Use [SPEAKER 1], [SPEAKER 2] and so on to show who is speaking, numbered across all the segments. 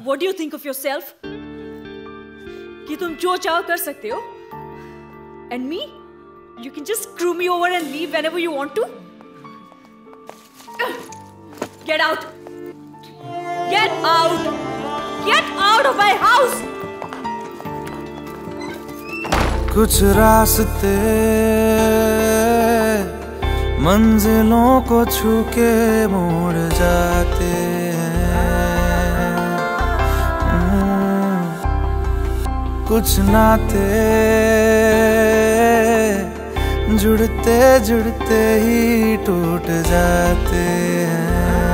[SPEAKER 1] What do you think of yourself? कि तुम जो चाहो कर सकते हो? And me? You can just screw me over and leave whenever you want to? Get out! Get out! Get out of my house!
[SPEAKER 2] कुछ रास्ते मंजिलों को छू के मोड़ जाते हैं, कुछ नाते जुड़ते जुड़ते ही टूट जाते हैं।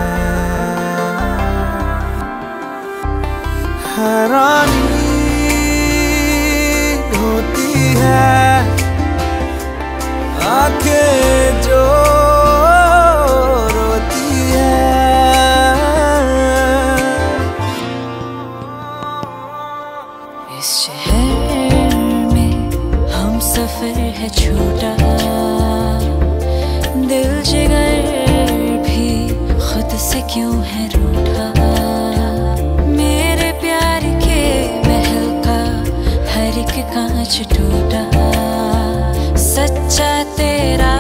[SPEAKER 2] हैरानी होती है आंखें जो रोती है।
[SPEAKER 3] इस शहर में हम सफर है छोटा, दिल जिगर भी खुद से क्यों है रूठा। मेरे प्यार के महल का हर एक कांच टूटा, सच्चा तेरा